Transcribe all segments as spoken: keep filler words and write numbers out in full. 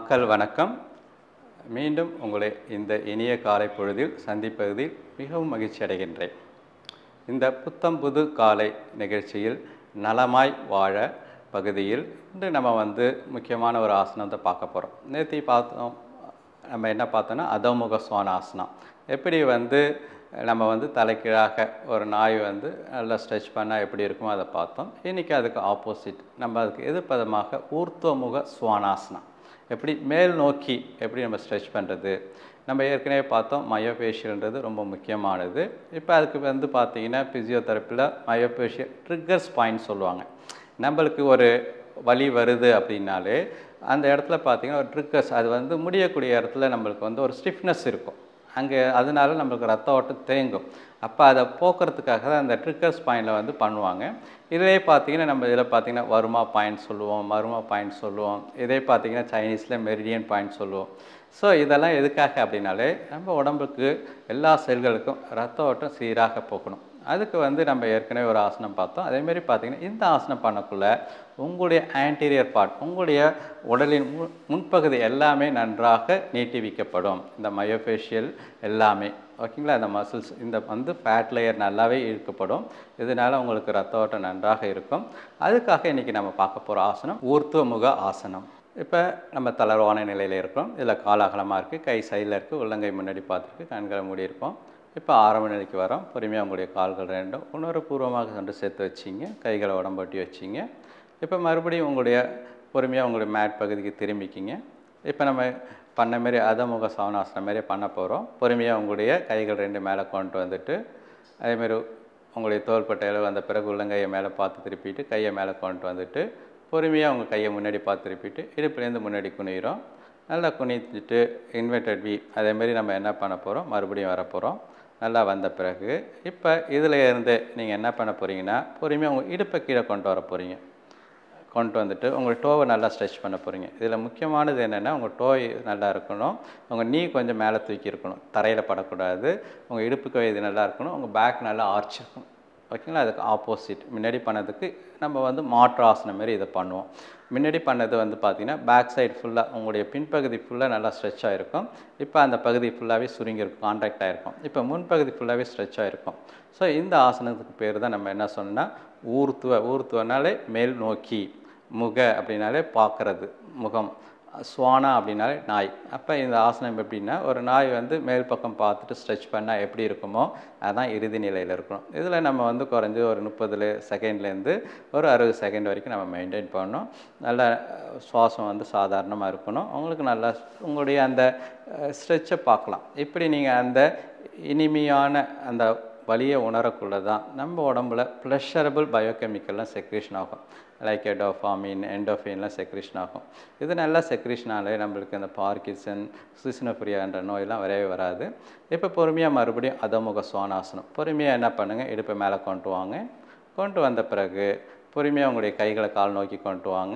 மக்கள் வணக்கம். மீண்டும் உங்களை இந்த இனிய காலை பொழுதில் சந்திப்பதில் மிகவும் மகிழ்ச்சி அடைகின்றேன். இந்த புத்தம் புது காலை நிகழ்ச்சியில் நலமாய் வாழ பகுதியில் இன்று நம்ம வந்து முக்கியமான ஒரு ஆசனத்தை பார்க்க போகிறோம். நேற்று பார்த்தோம், நம்ம என்ன பார்த்தோன்னா அதோமுக சுவானாசனம். எப்படி வந்து நம்ம வந்து தலைக்கீழாக ஒரு நாய் வந்து நல்லா ஸ்ட்ரெச் பண்ணால் எப்படி இருக்குமோ அதை பார்த்தோம். இன்றைக்கி அதுக்கு ஆப்போசிட், நம்ம அதுக்கு எதிர்ப்பதமாக ஊர்த்துவமுக சுவானாசனம், எப்படி மேல் நோக்கி எப்படி நம்ம ஸ்ட்ரெச் பண்ணுறது. நம்ம ஏற்கனவே பார்த்தோம் மயோஃபேஷியல்ன்றது ரொம்ப முக்கியமானது. இப்போ அதுக்கு வந்து பார்த்திங்கன்னா ஃபிசியோதெரப்பியில் மயோஃபேஷியல் ட்ரிக்கர்ஸ் பாயிண்ட் சொல்லுவாங்க. நம்மளுக்கு ஒரு வலி வருது அப்படின்னாலே அந்த இடத்துல பார்த்திங்கன்னா ஒரு ட்ரிக்கர்ஸ், அது வந்து முடியக்கூடிய இடத்துல நம்மளுக்கு வந்து ஒரு ஸ்டிஃப்னஸ் இருக்கும். அங்கே அதனால நம்மளுக்கு ரத்த ஓட்டம் தேங்கும். அப்போ அதை போக்குறதுக்காக தான் அந்த ட்ரிக்கர்ஸ் பாயிண்டில் வந்து பண்ணுவாங்க. இதே பார்த்திங்கன்னா நம்ம இதில் பார்த்திங்கன்னா வருமா பாயிண்ட் சொல்லுவோம், மருமா பாயிண்ட் சொல்லுவோம். இதே பார்த்திங்கன்னா சைனீஸில் மெரிடியன் பாயிண்ட் சொல்லுவோம். ஸோ இதெல்லாம் எதுக்காக அப்படின்னாலே நம்ம உடம்புக்கு எல்லா செல்களுக்கும் ரத்த ஓட்டம் சீராக போகணும். அதுக்கு வந்து நம்ம ஏற்கனவே ஒரு ஆசனம் பார்த்தோம். அதேமாரி பார்த்திங்கன்னா இந்த ஆசனம் பண்ணக்குள்ள உங்களுடைய ஆன்டீரியர் பார்ட், உங்களுடைய உடலின் மு முன்பகுதி எல்லாமே நன்றாக நீட்டிவிக்கப்படும். இந்த மயோஃபேஷியல் எல்லாமே ஓகேங்களா, இந்த மசில்ஸ் இந்த வந்து ஃபேட் லேயர் நல்லாவே இழுக்கப்படும். இதனால் உங்களுக்கு ரத்த ஓட்டம் நன்றாக இருக்கும். அதுக்காக இன்றைக்கி நம்ம பார்க்க போகிற ஆசனம் ஊர்த்துவமுக ஆசனம். இப்போ நம்ம தளர்வான நிலையில் இருக்கிறோம். இதில் கால் அகலமாக இருக்குது, கை சைடில் இருக்குது, உள்ளங்கை முன்னாடி பார்த்துருக்கு, கண்களை மூடி இருப்போம். இப்போ ஆரம்ப நிலைக்கு வரோம். பொறுமையாக உங்களுடைய கால்கள் ரெண்டும் உணர்வுபூர்வமாக சென்று சேர்த்து வச்சிங்க, கைகளை உடம்பொட்டி வச்சிங்க. இப்போ மறுபடியும் உங்களுடைய பொறுமையாக உங்களுடைய மேட் பகுதிக்கு திரும்பிக்கிங்க. இப்போ நம்ம பண்ண மாரி அதமுக சவனாசனம் மாரி பண்ண போகிறோம். பொறுமையாக உங்களுடைய கைகள் ரெண்டு மேலே கொண்டு வந்துட்டு, அதேமாரி உங்களுடைய தோள்பட்டை அளவு வந்த பிறகு உள்ளங்கையை மேலே பார்த்து திருப்பிட்டு கையை மேலே கொண்டு வந்துட்டு பொறுமையாக உங்கள் கையை முன்னாடி பார்த்து திருப்பிட்டு இடுப்புலேருந்து முன்னாடி குனிகிறோம். நல்லா குனிஞ்சிட்டு இன்வெர்டட் வி அதேமாரி நம்ம என்ன பண்ண போகிறோம், மறுபடியும் வரப்போகிறோம். நல்லா வந்த பிறகு இப்போ இதில் இருந்து நீங்கள் என்ன பண்ண போகிறீங்கன்னா பொறுமையாக உங்கள் இடுப்பை கீழே கொண்டு வர போகிறீங்க. கொண்டு வந்துட்டு உங்கள் டோவை நல்லா ஸ்ட்ரெச் பண்ண போகிறீங்க. இதில் முக்கியமானது என்னென்னா உங்கள் டோய் நல்லா இருக்கணும், உங்கள் நீ கொஞ்சம் மேலே தூக்கி இருக்கணும், தரையில் படக்கூடாது. உங்கள் இடுப்புக்கு இது நல்லா இருக்கணும், உங்கள் பேக் நல்லா ஆர்ச் இருக்கணும். ஓகேங்களா, அதுக்கு ஆப்போசிட் முன்னாடி பண்ணதுக்கு நம்ம வந்து மாற்று ஆசனம் மாரி இதை பண்ணுவோம். முன்னாடி பண்ணது வந்து பார்த்திங்கன்னா பேக் சைடு ஃபுல்லாக உங்களுடைய பின்பகுதி ஃபுல்லாக நல்லா ஸ்ட்ரெச் ஆகிருக்கும். இப்போ அந்த பகுதி ஃபுல்லாகவே சுருங்கியிருக்கும், கான்ட்ராக்ட் ஆகிருக்கும். இப்போ முன்பகுதி ஃபுல்லாகவே ஸ்ட்ரெச் ஆகிருக்கும். ஸோ இந்த ஆசனத்துக்கு பேர் தான் நம்ம என்ன சொன்னோன்னா ஊர்த்துவ. ஊர்த்துவனாலே மேல் நோக்கி, முக அப்படின்னாலே பார்க்குறது முகம், சுவானா அப்படின்னாலே நாய். அப்போ இந்த ஆசனம் எப்படின்னா ஒரு நாய் வந்து மேல் பக்கம் பார்த்துட்டு ஸ்ட்ரெச் பண்ணால் எப்படி இருக்குமோ அதுதான் இறுதி நிலையில் இருக்கணும். இதில் நம்ம வந்து குறைஞ்சி ஒரு முப்பது செகண்ட்லேருந்து ஒரு அறுபது செகண்ட் வரைக்கும் நம்ம மெயின்டைன் பண்ணணும். நல்லா சுவாசம் வந்து சாதாரணமாக இருக்கணும். உங்களுக்கு நல்லா உங்களுடைய அந்த ஸ்ட்ரெச்சை பார்க்கலாம். இப்படி நீங்கள் அந்த இனிமையான அந்த வலியை உணரக்குள்ள தான் நம்ம உடம்புல ப்ளஷரபிள் பயோகெமிக்கல்லாம் செக்ரேஷன் ஆகும். லைக் டோபாமின், எண்டோஃபின்லாம் செக்ரேஷன் ஆகும். இது நல்லா செக்ரேஷனாலே நம்மளுக்கு அந்த பார்க்கின்சன், சிசினோஃப்ரியான்ற நோயெல்லாம் வரவே வராது. இப்போ பொறுமையாக மறுபடியும் அதோமுக சுவானாசனம். பொறுமையாக என்ன பண்ணுங்கள், இடுப்பை மேலே கொண்டு வாங்க. கொண்டு வந்த பிறகு பொறுமையாக உங்களுடைய கைகளை கால் நோக்கி கொண்டு வாங்க.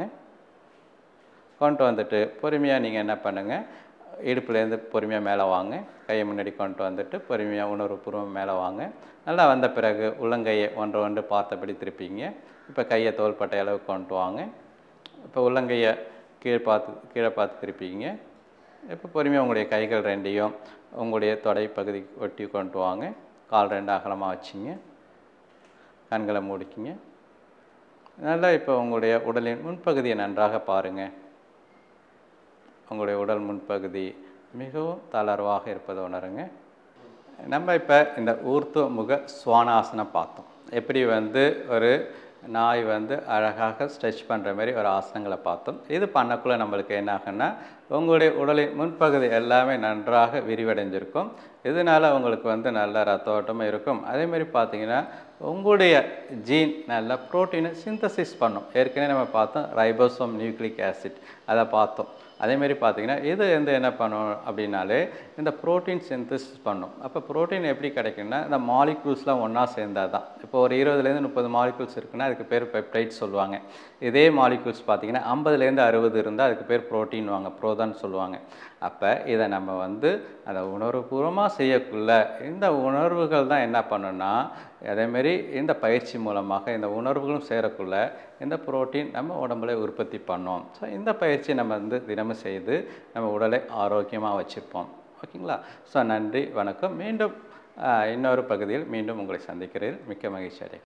கொண்டு வந்துட்டு பொறுமையாக நீங்கள் என்ன பண்ணுங்கள், இடுப்புலேருந்து பொறுமையாக மேலே வாங்க. கையை முன்னாடி கொண்டு வந்துட்டு பொறுமையாக உணர்வுபூர்வம் மேலே வாங்க. நல்லா வந்த பிறகு உள்ளங்கையை ஒன்று ஒன்று பார்த்தபடி திருப்பிங்க. இப்போ கையை தோள்பட்டை அளவு கொண்டு வாங்க. இப்போ உள்ளங்கையை கீழே பார்த்து கீழே பார்த்து திருப்பிங்க. இப்போ பொறுமையாக உங்களுடைய கைகள் ரெண்டையும் உங்களுடைய தொடை பகுதி ஒட்டி கொண்டு வாங்க. கால் ரெண்டு அகலமாக வச்சிங்க, கண்களை மூடிக்கிங்க. நல்லா இப்போ உங்களுடைய உடலின் முன்பகுதியை நன்றாக பாருங்கள். உங்களுடைய உடல் முன்பகுதி மிகவும் தளர்வாக இருப்பதை உணருங்க. நம்ம இப்போ இந்த ஊர்த்துவமுக சுவானாசனம் பார்த்தோம். எப்படி வந்து ஒரு நாய் வந்து அழகாக ஸ்ட்ரெச் பண்ணுற மாதிரி ஒரு ஆசனங்களை பார்த்தோம். இது பண்ணக்குள்ளே நம்மளுக்கு என்ன ஆகுன்னா உங்களுடைய உடலின் முன்பகுதி எல்லாமே நன்றாக விரிவடைஞ்சிருக்கும். இதனால் உங்களுக்கு வந்து நல்ல ரத்த ஓட்டமும் இருக்கும். அதேமாதிரி பார்த்திங்கன்னா உங்களுடைய ஜீன் நல்ல ப்ரோட்டீனை சிந்தசிஸ் பண்ணும். ஏற்கனவே நம்ம பார்த்தோம் ரைபோசோம் நியூக்ளிக் ஆசிட், அதை பார்த்தோம். அதேமாரி பார்த்திங்கன்னா இது வந்து என்ன பண்ணும் அப்படின்னாலே இந்த ப்ரோட்டீன் சிந்தசிஸ் பண்ணும். அப்போ ப்ரோட்டீன் எப்படி கிடைக்குன்னா இந்த மாலிக்யூல்ஸ்லாம் ஒன்றா சேர்ந்தால் தான். இப்போ ஒரு இருபதுலேருந்து முப்பது மாலிக்யூல்ஸ் இருக்குன்னா அதுக்கு பேர் பெப்டைட் சொல்லுவாங்க. இதே மாலிக்யூல்ஸ் பார்த்திங்கன்னா ஐம்பதுலேருந்து அறுபது இருந்தால் அதுக்கு பேர் ப்ரோட்டீன் வாங்க, ப்ரோதான் சொல்லுவாங்க. அப்போ இதை நம்ம வந்து அதை உணர்வுபூர்வமாக செய்யக்குள்ள இந்த உணர்வுகள் தான் என்ன பண்ணுன்னா அதேமாரி இந்த பயிற்சி மூலமாக இந்த உணர்வுகளும் சேரக்குள்ள இந்த புரோட்டீன் நம்ம உடம்புல உற்பத்தி பண்ணோம். ஸோ இந்த பயிற்சி நம்ம வந்து தினமும் செய்து நம்ம உடலை ஆரோக்கியமாக வச்சுருப்போம். ஓகேங்களா? ஸோ நன்றி, வணக்கம். மீண்டும் இன்னொரு பகுதியில் மீண்டும் உங்களை சந்திக்கிறேன். மிக்க மகிழ்ச்சி அடைகிறேன்.